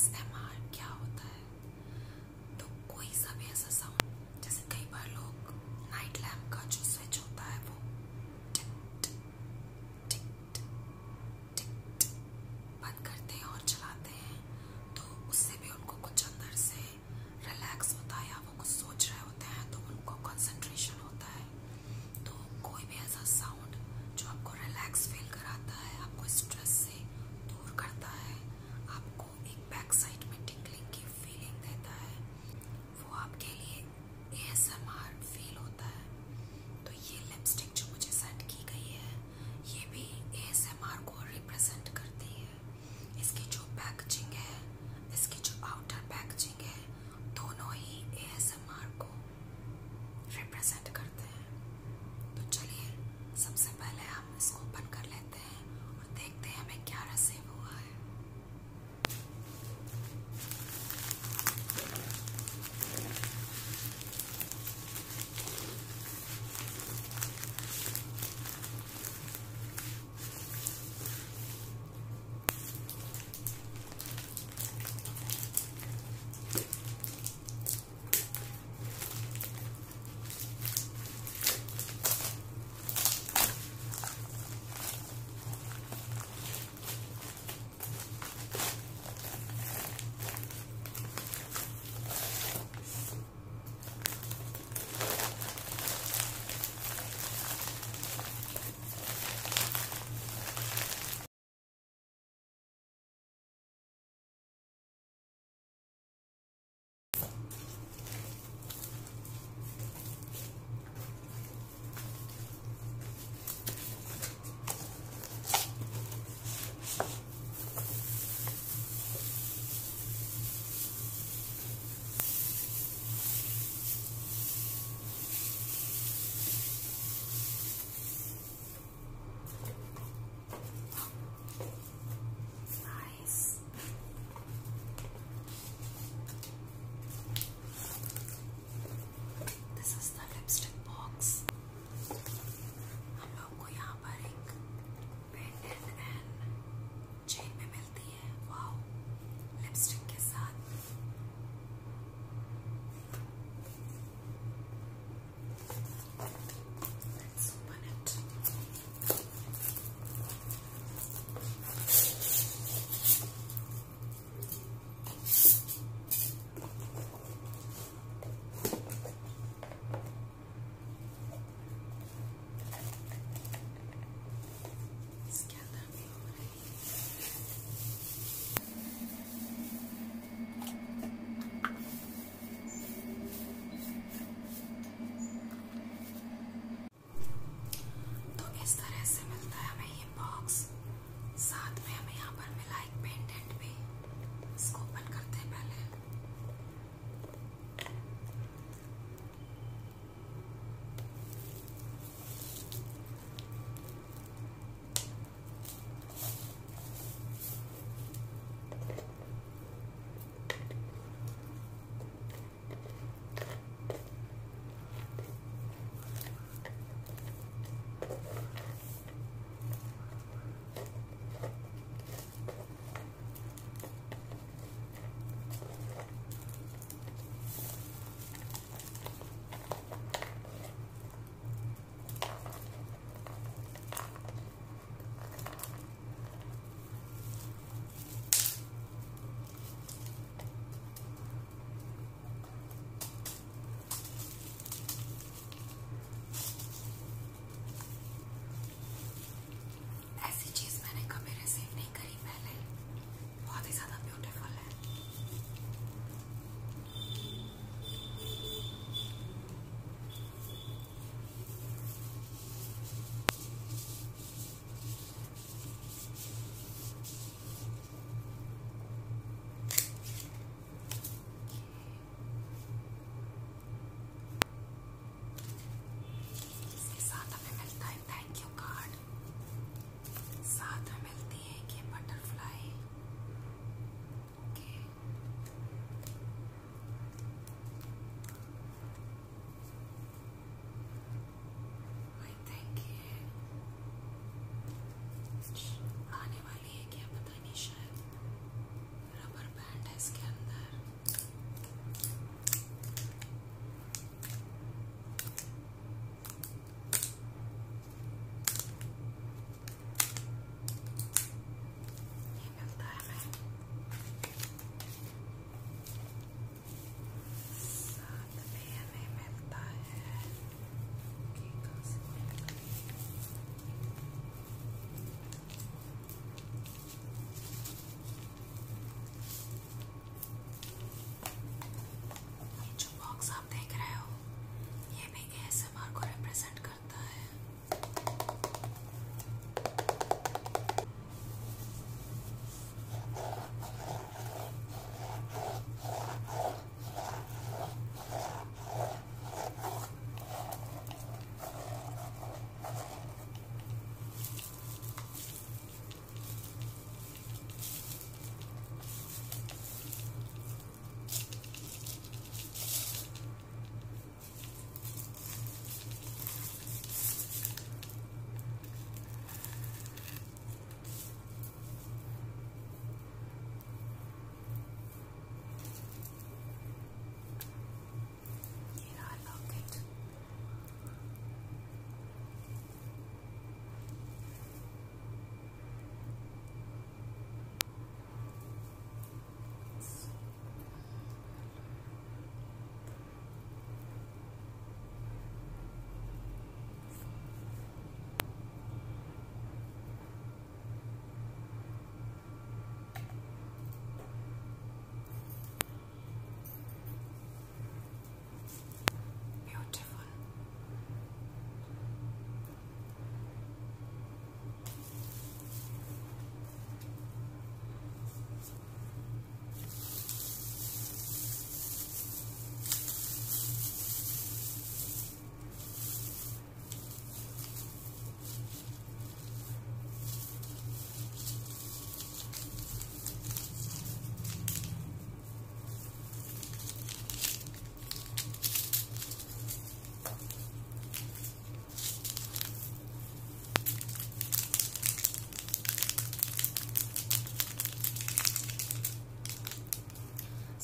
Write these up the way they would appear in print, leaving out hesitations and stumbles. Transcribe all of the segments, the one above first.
ASMR क्या होता है? तो कोई सा भी ऐसा साउंड, जैसे कई बार लोग नाइट लैम्प का जो स्विच होता है वो टिक टिक टिक टिक टिक बंद करते हैं और चलाते हैं, तो उससे भी उनको कुछ अंदर से रिलैक्स होता है, या वो कुछ सोच रहे होते हैं तो उनको कंसंट्रेशन होता है। तो कोई भी ऐसा साउंड जो आपको रिलैक्स फील कराता है, आपको स्ट्रेस से दूर करता है, आपको एक बैक साइड में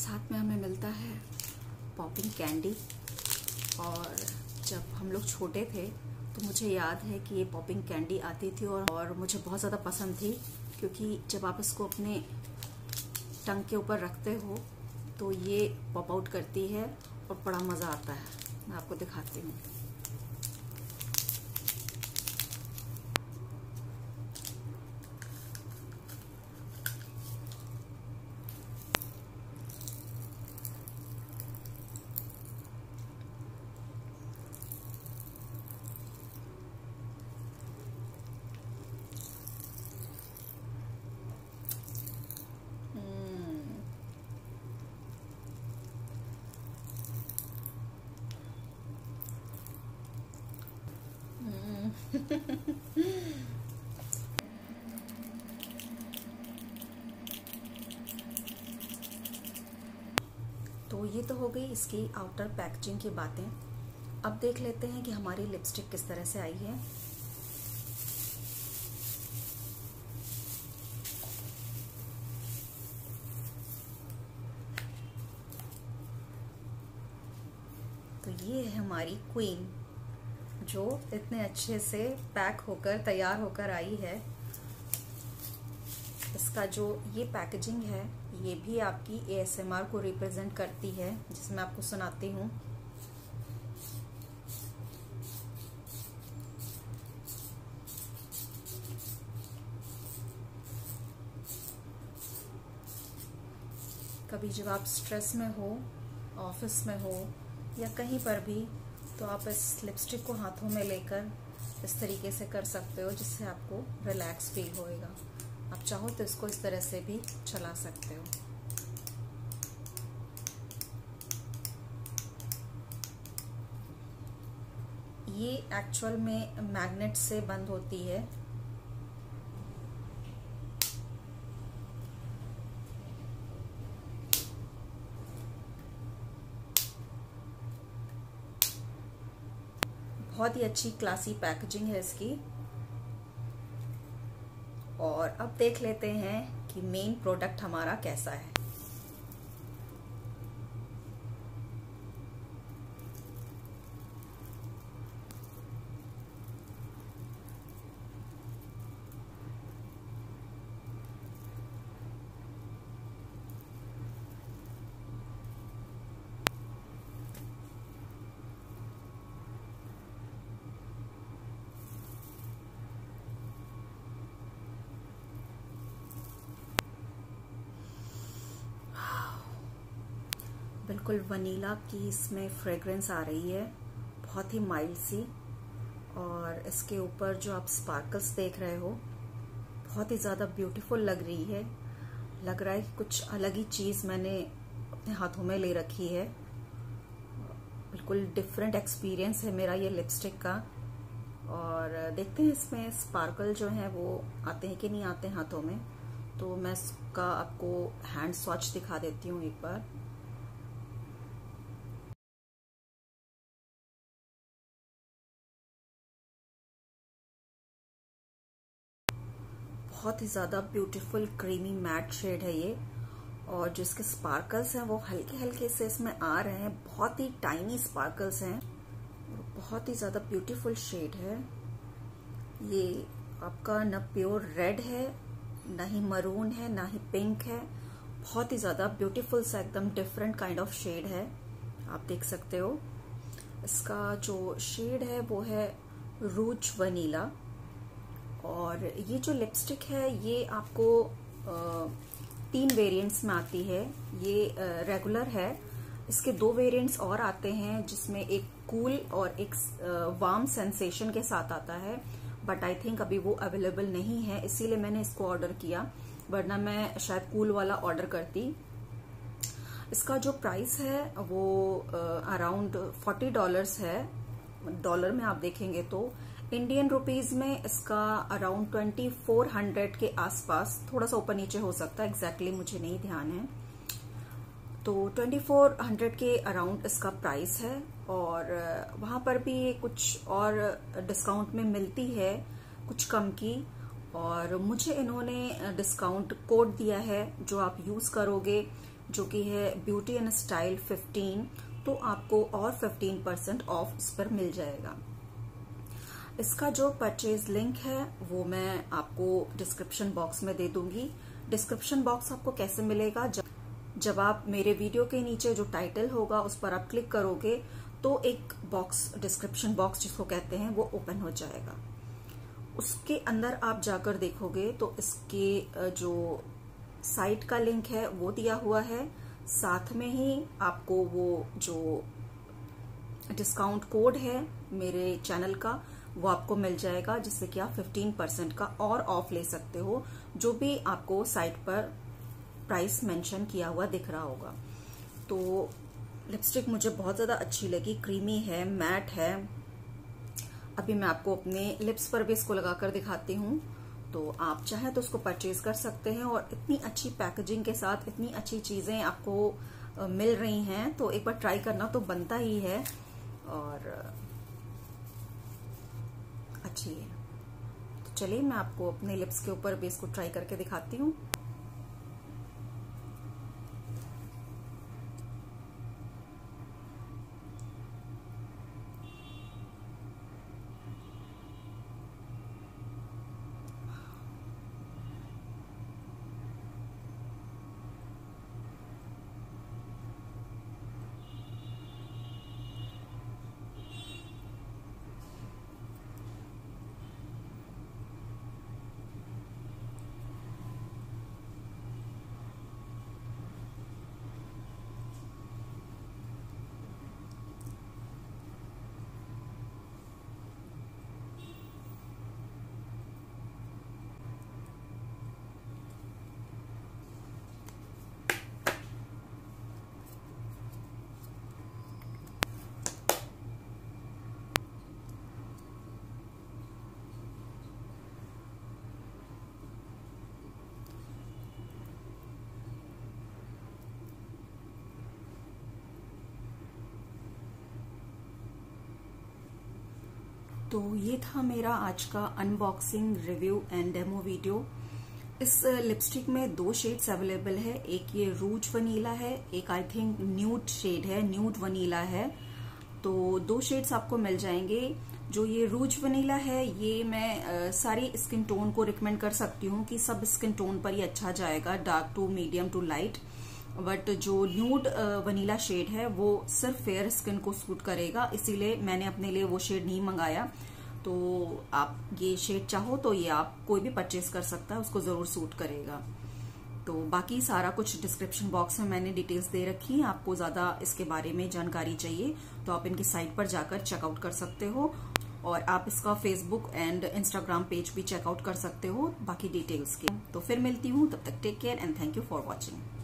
साथ में हमें मिलता है पॉपिंग कैंडी। और जब हम लोग छोटे थे तो मुझे याद है कि ये पॉपिंग कैंडी आती थी और मुझे बहुत ज़्यादा पसंद थी, क्योंकि जब आप इसको अपने टंग के ऊपर रखते हो तो ये पॉप आउट करती है और बड़ा मज़ा आता है। मैं आपको दिखाती हूँ। तो ये तो हो गई इसकी आउटर पैकेजिंग की बातें। अब देख लेते हैं कि हमारी लिपस्टिक किस तरह से आई है। तो ये है हमारी क्वीन, जो इतने अच्छे से पैक होकर तैयार होकर आई है। इसका जो ये पैकेजिंग है ये भी आपकी ASMR को रिप्रेजेंट करती है, जिसमें आपको सुनाती हूँ। कभी जब आप स्ट्रेस में हो, ऑफिस में हो या कहीं पर भी, तो आप इस लिपस्टिक को हाथों में लेकर इस तरीके से कर सकते हो, जिससे आपको रिलैक्स फील होएगा। आप चाहो तो इसको इस तरह से भी चला सकते हो। ये एक्चुअल में मैग्नेट से बंद होती है। बहुत ही अच्छी क्लासी पैकेजिंग है इसकी। और अब देख लेते हैं कि मेन प्रोडक्ट हमारा कैसा है। बिल्कुल वनीला की इसमें फ्रेग्रेंस आ रही है, बहुत ही माइल्ड सी। और इसके ऊपर जो आप स्पार्कल्स देख रहे हो, बहुत ही ज़्यादा ब्यूटीफुल लग रही है। लग रहा है कि कुछ अलग ही चीज़ मैंने अपने हाथों में ले रखी है। बिल्कुल डिफरेंट एक्सपीरियंस है मेरा ये लिपस्टिक का। और देखते हैं इसमें स्पार्कल जो है वो आते हैं कि नहीं आते हैं हाथों में। तो मैं इसका आपको हैंड स्वॉच दिखा देती हूँ एक बार। बहुत ही ज़्यादा ब्यूटीफुल क्रीमी मैट शेड है ये। और जो इसके स्पार्कल्स हैं वो हल्के हल्के से इसमें आ रहे हैं, बहुत ही टाइनी स्पार्कल्स हैं। बहुत ही ज़्यादा ब्यूटीफुल शेड है ये। आपका न प्योर रेड है, ना ही मरून है, ना ही पिंक है। बहुत ही ज़्यादा ब्यूटीफुल सा एकदम डिफरेंट काइंड ऑफ शेड है, आप देख सकते हो। इसका जो शेड है वो है रूज वनीला। और ये जो लिपस्टिक है ये आपको 3 वेरिएंट्स में आती है। ये रेगुलर है। इसके 2 वेरिएंट्स और आते हैं, जिसमें एक कूल और एक वार्म सेंसेशन के साथ आता है। बट आई थिंक अभी वो अवेलेबल नहीं है, इसीलिए मैंने इसको ऑर्डर किया, वरना मैं शायद कूल वाला ऑर्डर करती। इसका जो प्राइस है वो अराउंड $40 है। डॉलर में आप देखेंगे तो इंडियन रुपीज में इसका अराउंड 2400 के आसपास, थोड़ा सा ऊपर नीचे हो सकता है, एग्जैक्टली मुझे नहीं ध्यान है। तो 2400 के अराउंड इसका प्राइस है। और वहाँ पर भी कुछ और डिस्काउंट में मिलती है, कुछ कम की। और मुझे इन्होंने डिस्काउंट कोड दिया है, जो आप यूज़ करोगे जो कि है ब्यूटी एंड स्टाइल 15, तो आपको और 15% ऑफ इस पर मिल जाएगा। इसका जो परचेज लिंक है वो मैं आपको डिस्क्रिप्शन बॉक्स में दे दूंगी। डिस्क्रिप्शन बॉक्स आपको कैसे मिलेगा? जब आप मेरे वीडियो के नीचे जो टाइटल होगा उस पर आप क्लिक करोगे तो एक बॉक्स, डिस्क्रिप्शन बॉक्स जिसको कहते हैं, वो ओपन हो जाएगा। उसके अंदर आप जाकर देखोगे तो इसके जो साइट का लिंक है वो दिया हुआ है, साथ में ही आपको वो जो डिस्काउंट कोड है मेरे चैनल का वो आपको मिल जाएगा, जिससे कि आप 15% का और ऑफ ले सकते हो, जो भी आपको साइट पर प्राइस मेंशन किया हुआ दिख रहा होगा। तो लिपस्टिक मुझे बहुत ज्यादा अच्छी लगी, क्रीमी है, मैट है। अभी मैं आपको अपने लिप्स पर भी इसको लगाकर दिखाती हूँ, तो आप चाहें तो उसको परचेज कर सकते हैं। और इतनी अच्छी पैकेजिंग के साथ इतनी अच्छी चीजें आपको मिल रही हैं, तो एक बार ट्राई करना तो बनता ही है और अच्छी है। तो चलिए मैं आपको अपने लिप्स के ऊपर भी इसको ट्राई करके दिखाती हूँ। तो ये था मेरा आज का unboxing, review and demo video. इस लिपस्टिक में 2 शेड्स अवेलेबल है, एक ये रूज वनीला है, एक आई थिंक न्यूड शेड है, न्यूड वनीला है। तो 2 शेड्स आपको मिल जाएंगे। जो ये रूज वनीला है ये मैं सारी स्किन टोन को रिकमेंड कर सकती हूँ कि सब स्किन टोन पर ये अच्छा जाएगा, dark to medium to light. But जो न्यूड वनीला शेड है वो सिर्फ फेयर स्किन को सूट करेगा, इसीलिए मैंने अपने लिए वो शेड नहीं मंगाया। तो आप ये शेड चाहो तो ये आप कोई भी परचेज कर सकता है, उसको जरूर सूट करेगा। तो बाकी सारा कुछ डिस्क्रिप्शन बॉक्स में मैंने डिटेल्स दे रखी है। आपको ज्यादा इसके बारे में जानकारी चाहिए तो आप इनकी साइट पर जाकर चेकआउट कर सकते हो, और आप इसका फेसबुक एंड इंस्टाग्राम पेज भी चेकआउट कर सकते हो बाकी डिटेल्स के। तो फिर मिलती हूँ, तब तक take care and thank you for watching.